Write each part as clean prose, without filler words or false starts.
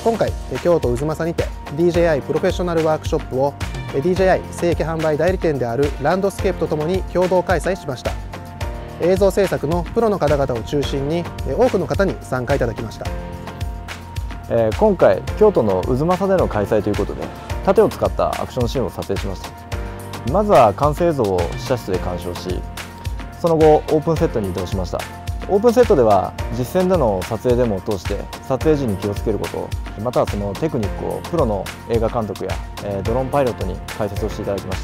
今回京都太秦にて DJI プロフェッショナルワークショップを DJI 正規販売代理店であるランドスケープとともに共同開催しました。映像制作のプロの方々を中心に多くの方に参加いただきました。 今回京都の太秦での開催ということで盾を使ったアクションシーンを撮影しました。まずは完成映像を試写室で鑑賞し、その後オープンセットに移動しました。オープンセットでは実践での撮影デモを通して撮影時に気をつけること、またはそのテクニックをプロの映画監督やドローンパイロットに解説をしていただきました。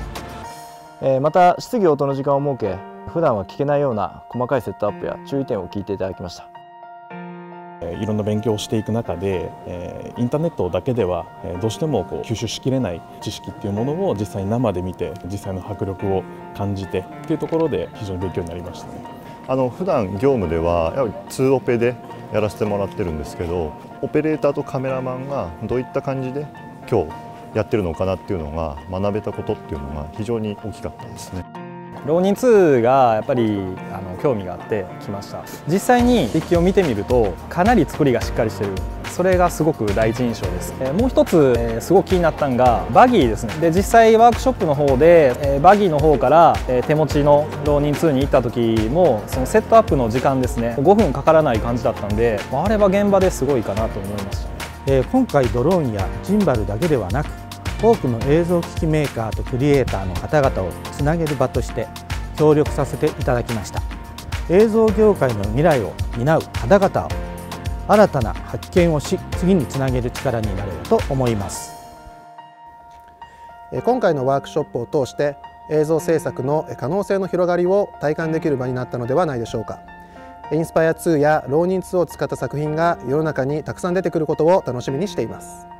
また質疑応答の時間を設け、普段は聞けないような細かいセットアップや注意点を聞いていただきました。 いろんな勉強をしていく中で、インターネットだけではどうしても吸収しきれない知識っていうものを実際に生で見て、実際の迫力を感じてっていうところで非常に勉強になりましたね。 普段業務ではやはり2オペでやらせてもらってるんですけど、オペレーターとカメラマンがどういった感じで今日やってるのかなっていうのが学べたことっていうのが非常に大きかったですね。 浪人2がやっぱり興味があってきました。実際にデッキを見てみるとかなり作りがしっかりしてる、それがすごく第一印象です。もう一つすごく気になったのがバギーですね。で実際ワークショップの方でバギーの方から手持ちの浪人2に行った時もそのセットアップの時間ですね、5分かからない感じだったんで、あれは現場ですごいかなと思いました。 今回ドローンやジンバルだけではなく、多くの映像機器メーカーとクリエイターの方々をつなげる場として協力させていただきました。映像業界の未来を担う方々を新たな発見をし、次につなげる力になれると思います。 今回のワークショップを通して映像制作の可能性の広がりを体感できる場になったのではないでしょうか。インスパイア2や浪人2を使った作品が世の中にたくさん出てくることを楽しみにしています。